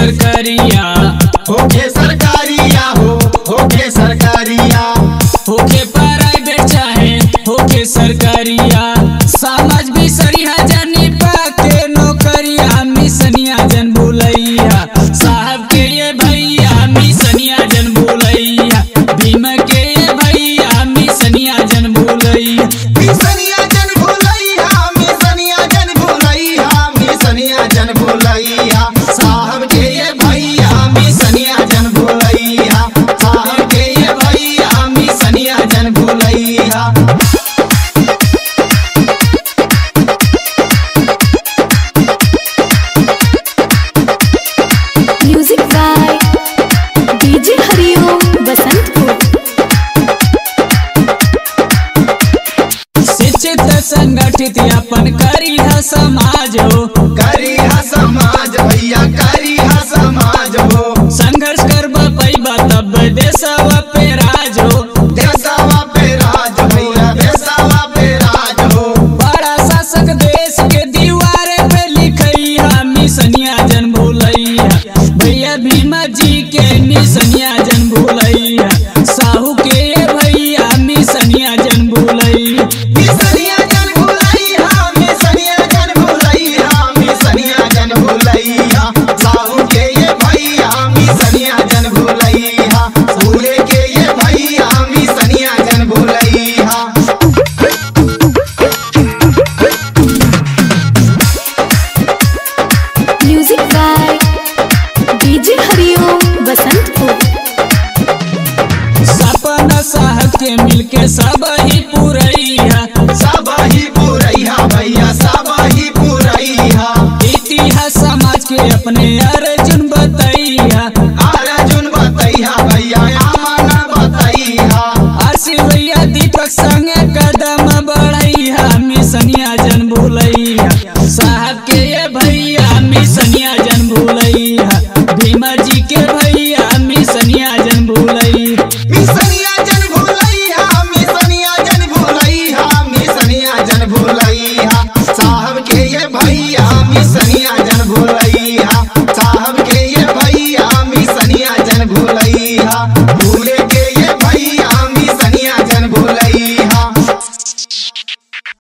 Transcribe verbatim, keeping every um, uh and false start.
सरकारिया होके सरकारिया हो होके सरकारिया होके प्राइवेट चाहे होके सरकारिया समाज भी सरिया जानी पाके नौकरिया मिसनिया जन भूलैया साहब के ये भैया मिसनिया जन भूलैया भीम के ये भैया मिसनिया जन भूलैया मिसनिया जन भूलैया मिसनिया जन भूलैया मिसनिया जन भूलैया साहब के ये भैया मिसनिया जन भूलैया साहब के ये भैया मिसनिया जन भूलैया। Music by DJ Hariom Basantpur. शिक्षित संगठित अपन करी है समाज हो करी है समाज भैया करी है समाज हो संघर्ष करब पैबा तब देशवा पे राज हो देशवा पे राज भैया देशवा पे राज हो बड़ा शासक देश के दीवार पे लिखैया मिसनिया जन भूलैया भैया भीमा जी के मिसनिया जन भूलैया साहू के भैया मिसनिया जन भूलैया मिसनिया जन भूलैया मिसनिया जन भूलैया मिसनिया जन भूलैया साहू के ये भैया मिसनिया जन भूलैया पूरे के ये भैया मिसनिया जन भूलैया। Music by DJ Hariom Basantpur. सपना साहब के मिलके सब ही पूरैया सब ही पूरैया भैया सब ही पूरैया इतिहास समाज के अपने